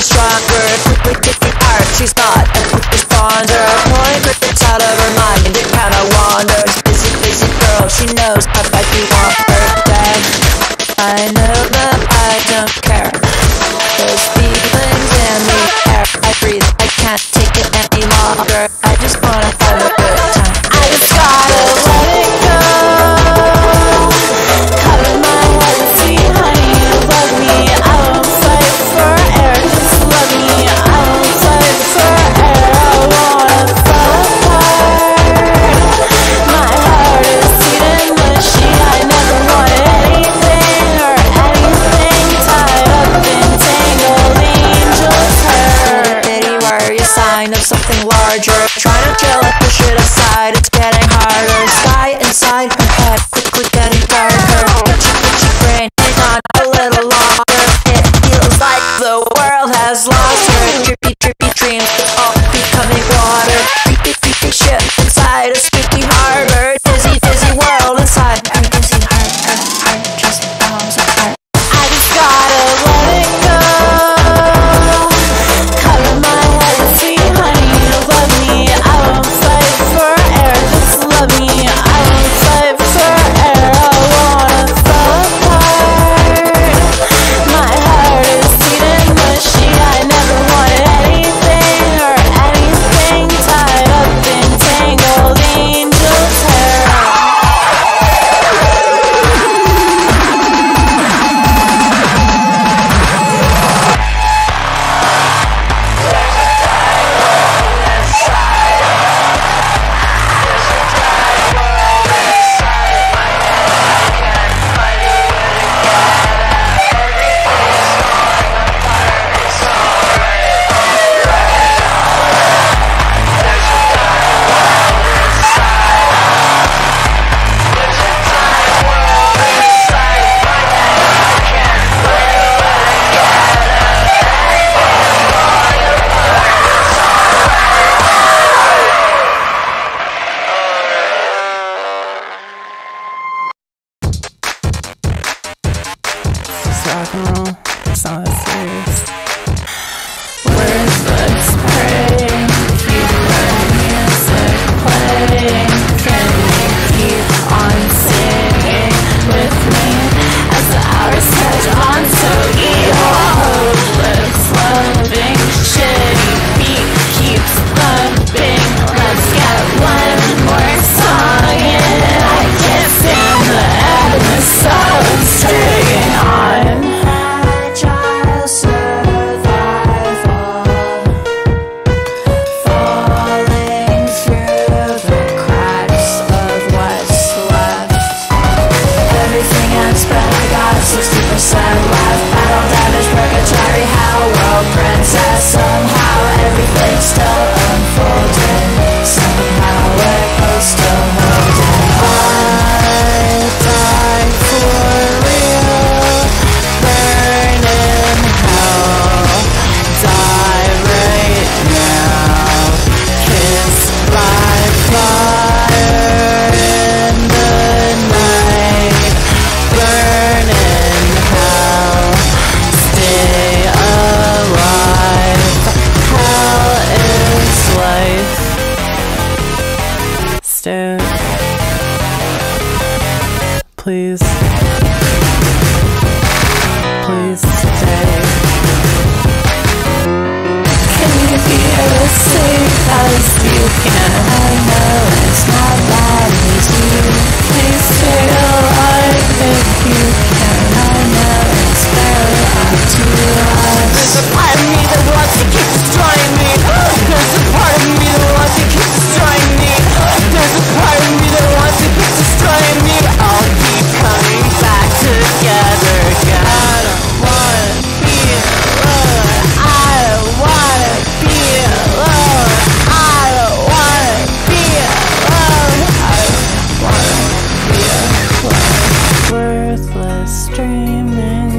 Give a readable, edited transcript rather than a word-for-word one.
she's stronger. Quickly get the art, she's not a quick responder. Pouring crickets out of her mind, it kinda wanders. Busy girl, she knows how bad you want her dead. I know that I don't care. There's feelings in the air. I breathe, I can't take it any longer. I just wanna have a good time. I just gotta let it go. Out of my head, sweet honey, you love me. I won't fight for air, just love me. I won't fight for air, I wanna fall apart. My heart is sweet and mushy. I never wanted anything or anything tied up in tangled angels' hair. Itty worry, a sign of something larger. Trying to chill and push it aside, it's getting harder. Sky inside her head, quickly getting darker. Itchy brain, hang on a little longer. It feels like the world has lost her. Drippy dreams, it's all becoming water. Creepy ship inside a spooky harbor. Dizzy world inside. Dizzy heart, just bounce apart. I just gotta let it go. Cover my head with sweet honey, you love me. I won't fight for air, just love me. I won't fight for air, I wanna fall apart. My heart is sweet and mushy. I never wanted anything or anything tied up in tangled angels' hair. Rock and roll, it's not that serious. Worthless prey, keep the music playing. Can you keep on singing with me as the hours touch on so evil? Hopeless, loving, shitty beat keeps thumping. Let's get one more song in. I can't stand the episodes dragging on. Somehow everything's still unfolding. Somehow we're still holding. I die for real. Burn in hell. Die right now. Kissed by fire in the night. Burn in hell. Stay alive. Hell is life. Stay. Please. Please stay. Can you be as safe as you can? I know it's not that easy. Please stay alive if you can. I know it's very up to us. There's a part of me that wants to keep destroying me. There's a part of me that wants to keep destroying me. There's a part of me that wants to keep destroying me. I'll keep coming back together again. I don't wanna be alone. I don't wanna be alone. I don't wanna be alone. I don't wanna be alone. Worthless dreaming.